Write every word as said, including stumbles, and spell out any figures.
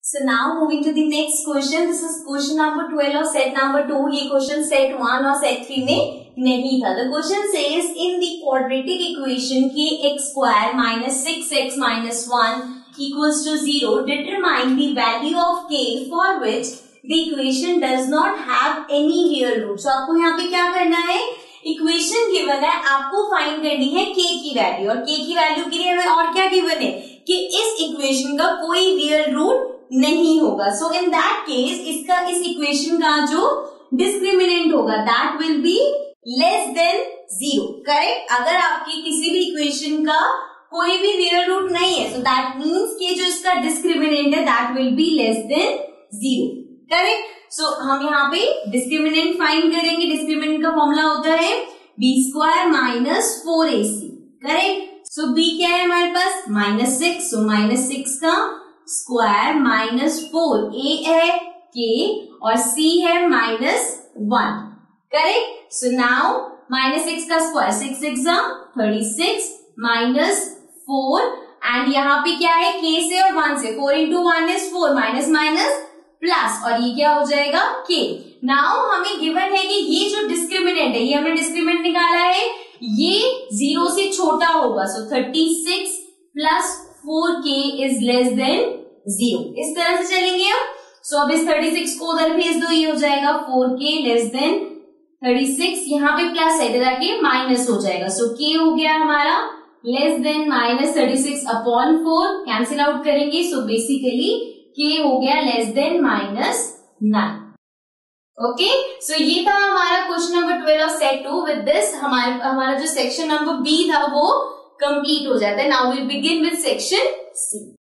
So now moving to the next question. This is question number twelve of set number two. ये question set one और set three में नहीं था. The question says in the quadratic equation k x square minus six x minus one equals to zero. Determine the value of k for which the equation does not have any real root. So आपको यहाँ पे क्या करना है? Equation given है, आपको find करनी है k की वैल्यू, और k की वैल्यू के लिए हमें और क्या गिवन है कि इस इक्वेशन का कोई रियल रूट नहीं होगा. सो इन दैट केस इसका इस इक्वेशन का जो डिस्क्रिमिनेंट होगा that will be less than zero. Correct. अगर आपकी किसी भी इक्वेशन का कोई भी रियल रूट नहीं है सो दैट मीन्स कि जो इसका डिस्क्रिमिनेंट है that will be less than zero. Correct. So हम यहाँ पे डिस्क्रिमिनेंट फाइंड करेंगे. डिस्क्रिमिनेंट का फॉर्मूला होता है B square minus four A C. Correct. So B क्या है हमारे पास minus six. So minus six का स्क्वायर माइनस फोर, ए है के और सी है minus one. Correct. So now minus six का square six six thirty six minus four and यहाँ पे क्या है के से और वन से. Four into one is four minus minus plus और ये क्या हो जाएगा के. नाउ हमें गिवन है कि ये जो डिस्क्रिमिनेंट है ये हमने डिस्क्रिमिनेंट निकाला है ये जीरो से छोटा होगा. So thirty six plus four K is less than zero. इस तरह से चलेंगे हम. सो so, अब इस थर्टी सिक्स को उधर भेज दो, ये हो जाएगा फोर के लेस देन थर्टी सिक्स. यहाँ पे प्लस है ताकि माइनस हो जाएगा. सो so, के हो गया हमारा less than minus thirty six upon four, cancel out करेंगे. सो बेसिकली के हो गया less than minus nine. Okay. So ये था हमारा question number twelve of set two. With this हमारे हमारा जो सेक्शन नंबर बी था वो कंप्लीट हो जाता है. Now we begin with section C.